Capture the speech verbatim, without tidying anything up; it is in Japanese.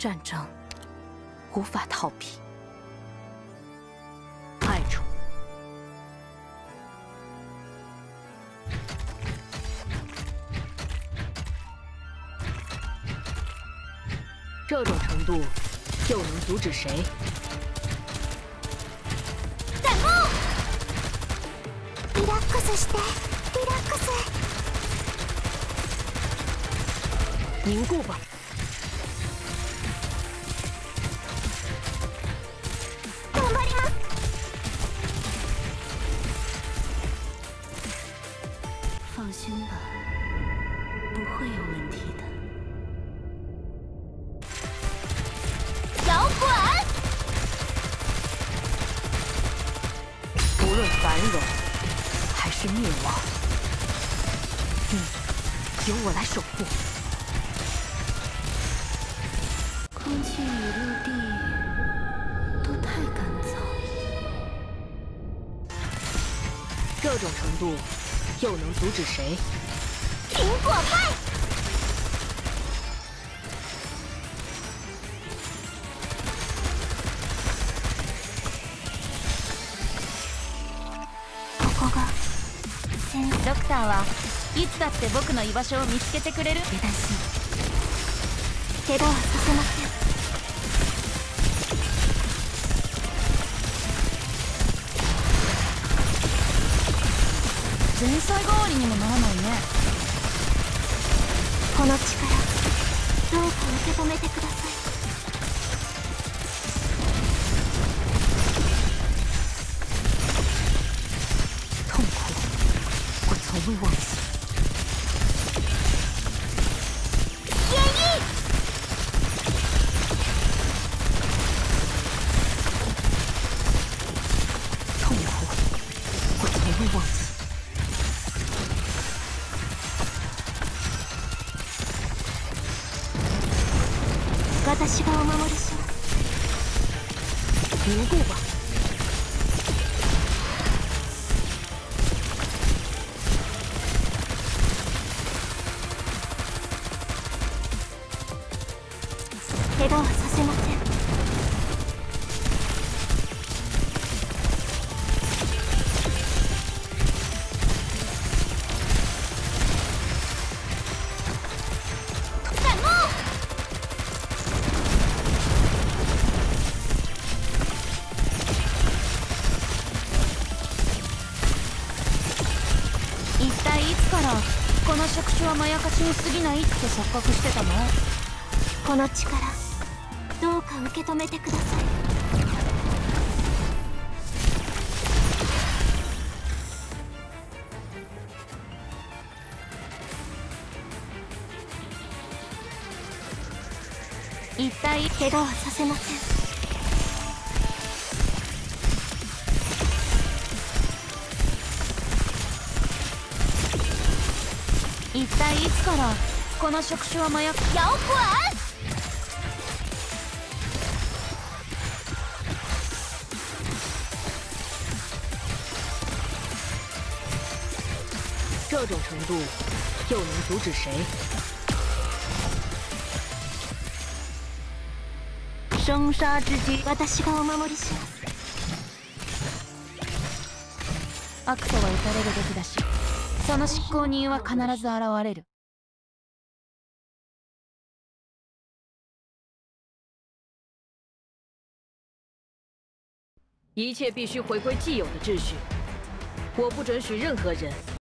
战争无法逃避，爱处。 这种程度，又能阻止谁？ 弹幕！リラックスして、リラックス。 凝固吧。 頑張ります。 放心吧，不会有问题的。 摇滚！ 无论繁荣还是灭亡，你由我来守护。空气与陆地都太干燥，这种程度又能阻止谁？ 苹果派！ ドクターはいつだって僕の居場所を見つけてくれる。 出だし怪我はさせません。 前菜代わりにもならないね。 この力どうか受け止めてください。 从未忘记。 演绎。 痛苦，我从未忘记。 私がお守りします。 凝固吧。 怪我はさせません。弹幕！ 一体いつからこの触手はまやかしに過ぎないって錯覚してたの？ この力。 どうか受け止めてください。 一体怪我はさせません。 一体いつからこの触手は麻薬？ 摇滚！ 这种程度，又能阻止谁？生杀之机， 私がお守りします。 悪とは打たれるべきだし、その執行人は必ず現れる。 一切必须回归既有的秩序，我不准许任何人